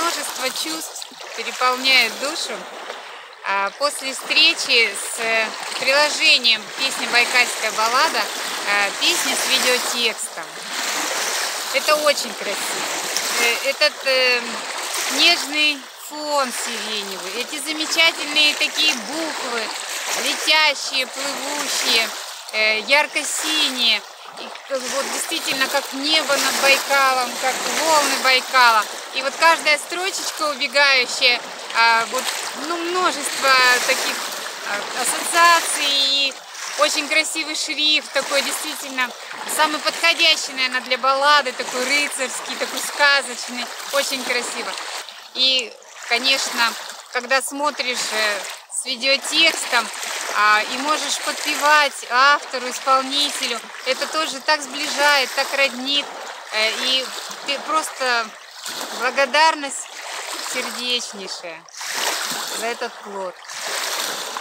множество чувств переполняет душу. После встречи с приложением «Песня Байкальская баллада», песня с видеотекстом. Это очень красиво. Этот нежный фон сиреневый, эти замечательные такие буквы, летящие, плывущие, ярко-синие. Вот действительно как небо над Байкалом, как волны Байкала. И вот каждая строчечка убегающая, вот, множество таких ассоциаций и очень красивый шрифт, такой действительно самый подходящий, наверное, для баллады, такой рыцарский, такой сказочный, очень красиво. И, конечно, когда смотришь с видеотекстом и можешь подпевать автору, исполнителю, это тоже так сближает, так роднит, и ты просто благодарность сердечнейшая за этот плод.